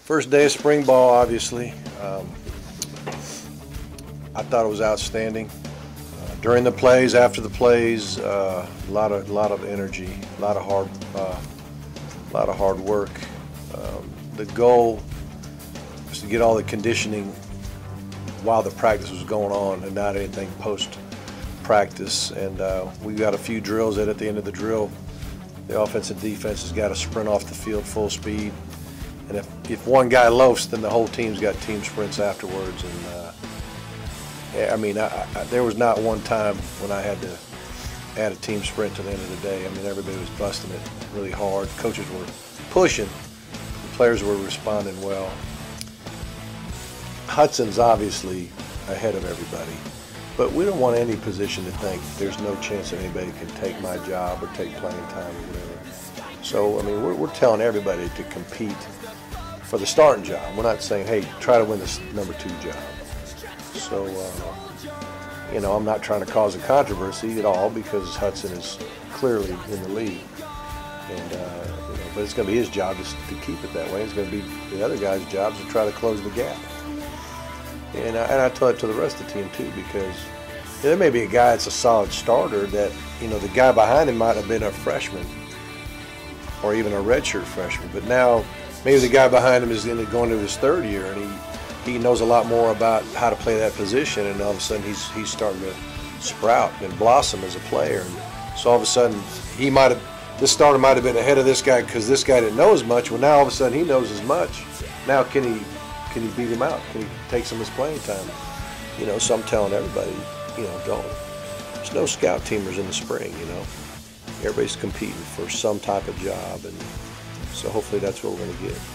First day of spring ball, obviously. I thought it was outstanding. During the plays, after the plays, a lot of energy, a lot of hard work. The goal was to get all the conditioning while the practice was going on and not anything post-practice. And we got a few drills that at the end of the drill, the offense and defense has got to sprint off the field full speed. And if one guy loafs, then the whole team's got team sprints afterwards. And I mean, there was not one time when I had to add a team sprint to the end of the day. I mean, everybody was busting it really hard. Coaches were pushing. The players were responding well. Hudson's obviously ahead of everybody, but we don't want any position to think there's no chance that anybody can take my job or take playing time or whatever. So, I mean, we're telling everybody to compete for the starting job. We're not saying, hey, try to win this #2 job. So, you know, I'm not trying to cause a controversy at all because Hudson is clearly in the lead. And, you know, but it's going to be his job to keep it that way. It's going to be the other guy's job to try to close the gap. And I tell it to the rest of the team too, because there may be a guy that's a solid starter that, you know, the guy behind him might have been a freshman or even a redshirt freshman, but now maybe the guy behind him is going to his 3rd year and he knows a lot more about how to play that position, and all of a sudden he's starting to sprout and blossom as a player. And so all of a sudden this starter might have been ahead of this guy because this guy didn't know as much. Well, now all of a sudden he knows as much. Now can he beat him out? Can he take some of his playing time? You know, so I'm telling everybody, you know, there's no scout teamers in the spring, you know. Everybody's competing for some type of job, and so hopefully that's what we're going to get.